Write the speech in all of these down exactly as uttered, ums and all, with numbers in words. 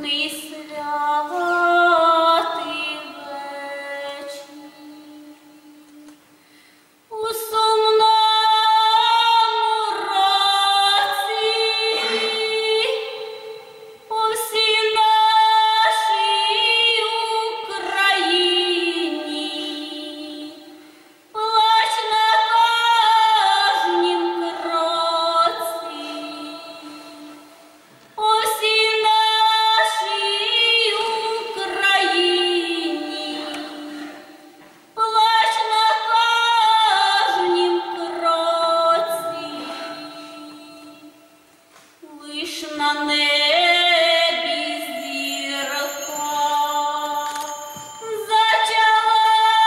Ясний святий вечір, у сумному році, по всій нашій Україні, плач на кожнім кроці, по всій нашій Україні, плач на кожнім кроці, лиш на небі зірка зачала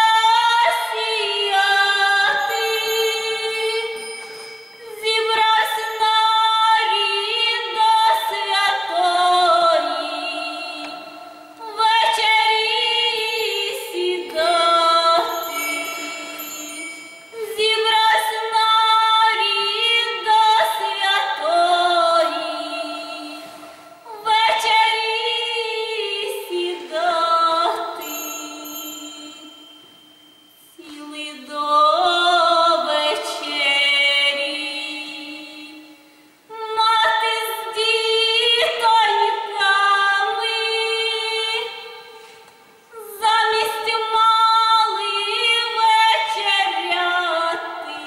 сіяти, зібрався нарід до святої вечері сідати, зібрався нарід до святої вечері сідати, сіли до вечері, мати з дітоньками, замість мали вечеряти,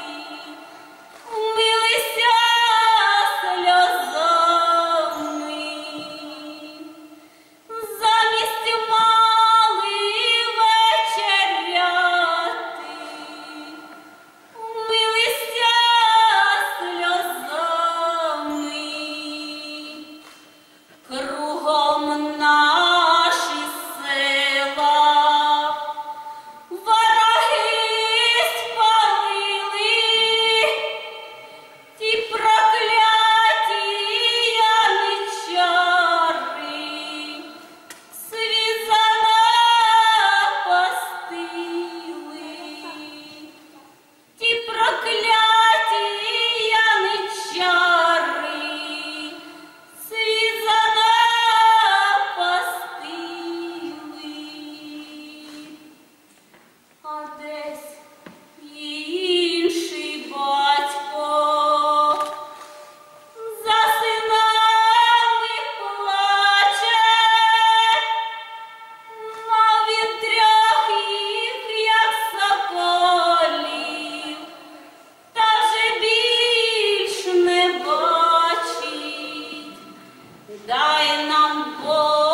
вмилися сльозами, замість мали вечеряти, вмилися сльозами. Кругом наші села вороги спалили, ті прокляті яничари світ занапастили, ті прокляті яничари світ занапастили. А десь інший батько за синами плаче, мав він трьох їх, як соколів, та вже більш не бачить. Дай нам Бог